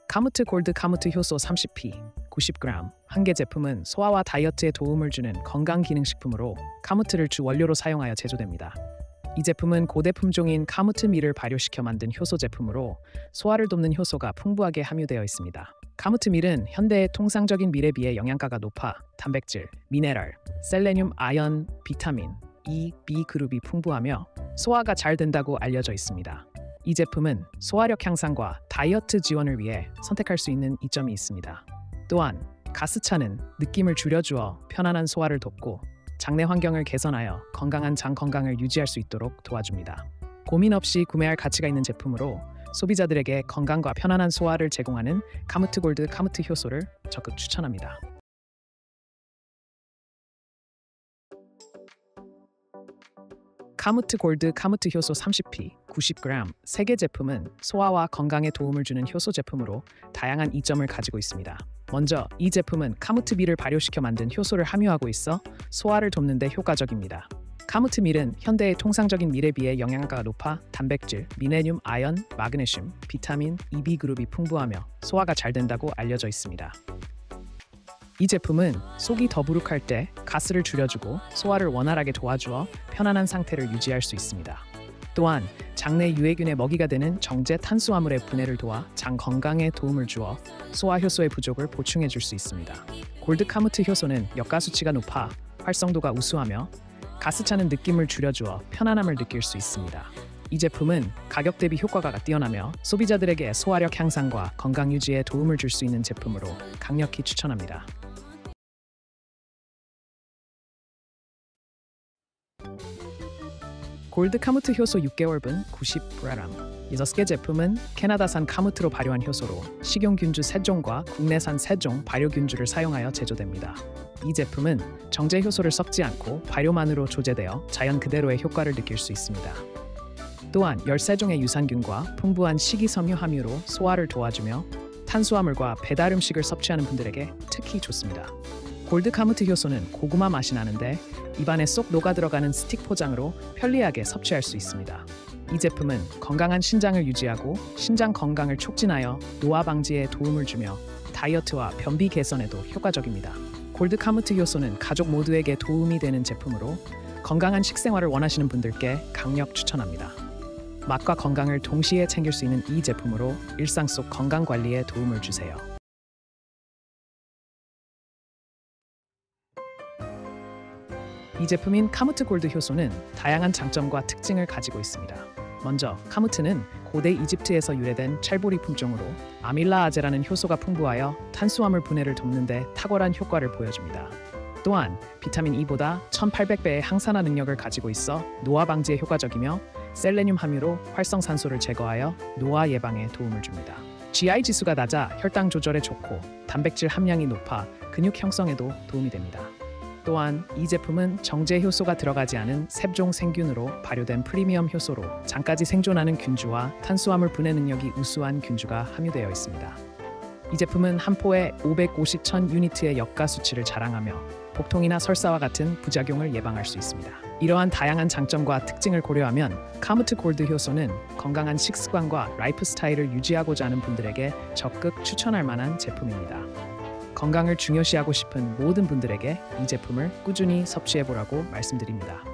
카무트 골드 카무트 효소 30p 90g. 한 개 제품은 소화와 다이어트에 도움을 주는 건강기능식품으로 카무트를 주 원료로 사용하여 제조됩니다. 이 제품은 고대 품종인 카무트 밀을 발효시켜 만든 효소 제품으로 소화를 돕는 효소가 풍부하게 함유되어 있습니다. 카무트 밀은 현대의 통상적인 밀에 비해 영양가가 높아 단백질, 미네랄, 셀레늄, 아연, 비타민, E, B 그룹이 풍부하며 소화가 잘 된다고 알려져 있습니다. 이 제품은 소화력 향상과 다이어트 지원을 위해 선택할 수 있는 이점이 있습니다. 또한 가스차는 느낌을 줄여주어 편안한 소화를 돕고 장내 환경을 개선하여 건강한 장 건강을 유지할 수 있도록 도와줍니다. 고민 없이 구매할 가치가 있는 제품으로 소비자들에게 건강과 편안한 소화를 제공하는 카무트 골드 카무트 효소를 적극 추천합니다. 카무트 골드 카무트 효소 30p 90g. 세 개 제품은 소화와 건강에 도움을 주는 효소 제품으로 다양한 이점을 가지고 있습니다. 먼저 이 제품은 카무트 밀을 발효시켜 만든 효소를 함유하고 있어 소화를 돕는 데 효과적입니다. 카무트 밀은 현대의 통상적인 밀에 비해 영양가가 높아 단백질, 미네륨, 아연, 마그네슘, 비타민, EB 그룹이 풍부하며 소화가 잘 된다고 알려져 있습니다. 이 제품은 속이 더부룩할 때 가스를 줄여주고 소화를 원활하게 도와주어 편안한 상태를 유지할 수 있습니다. 또한 장내 유해균의 먹이가 되는 정제 탄수화물의 분해를 도와 장 건강에 도움을 주어 소화 효소의 부족을 보충해 줄 수 있습니다. 골드 카무트 효소는 역가 수치가 높아 활성도가 우수하며 가스차는 느낌을 줄여주어 편안함을 느낄 수 있습니다. 이 제품은 가격 대비 효과가 뛰어나며 소비자들에게 소화력 향상과 건강 유지에 도움을 줄 수 있는 제품으로 강력히 추천합니다. 골드 카무트 효소 6개월분 90g. 6개 제품은 캐나다산 카무트로 발효한 효소로 식용균주 3종과 국내산 3종 발효균주를 사용하여 제조됩니다. 이 제품은 정제 효소를 섞지 않고 발효만으로 조제되어 자연 그대로의 효과를 느낄 수 있습니다. 또한 13종의 유산균과 풍부한 식이섬유 함유로 소화를 도와주며 탄수화물과 배달 음식을 섭취하는 분들에게 특히 좋습니다. 골드 카무트 효소는 고구마 맛이 나는데 입안에 쏙 녹아 들어가는 스틱 포장으로 편리하게 섭취할 수 있습니다. 이 제품은 건강한 신장을 유지하고 신장 건강을 촉진하여 노화 방지에 도움을 주며 다이어트와 변비 개선에도 효과적입니다. 골드 카무트 효소는 가족 모두에게 도움이 되는 제품으로 건강한 식생활을 원하시는 분들께 강력 추천합니다. 맛과 건강을 동시에 챙길 수 있는 이 제품으로 일상 속 건강 관리에 도움을 주세요. 이 제품인 카무트 골드 효소는 다양한 장점과 특징을 가지고 있습니다. 먼저 카무트는 고대 이집트에서 유래된 찰보리 품종으로 아밀라아제라는 효소가 풍부하여 탄수화물 분해를 돕는 데 탁월한 효과를 보여줍니다. 또한 비타민 E보다 1800배의 항산화 능력을 가지고 있어 노화 방지에 효과적이며 셀레늄 함유로 활성산소를 제거하여 노화 예방에 도움을 줍니다. GI 지수가 낮아 혈당 조절에 좋고 단백질 함량이 높아 근육 형성에도 도움이 됩니다. 또한 이 제품은 정제 효소가 들어가지 않은 셉종 생균으로 발효된 프리미엄 효소로 장까지 생존하는 균주와 탄수화물 분해 능력이 우수한 균주가 함유되어 있습니다. 이 제품은 한 포에 550,000 유니트의 역가 수치를 자랑하며 복통이나 설사와 같은 부작용을 예방할 수 있습니다. 이러한 다양한 장점과 특징을 고려하면 카무트 골드 효소는 건강한 식습관과 라이프 스타일을 유지하고자 하는 분들에게 적극 추천할 만한 제품입니다. 건강을 중요시하고 싶은 모든 분들에게 이 제품을 꾸준히 섭취해보라고 말씀드립니다.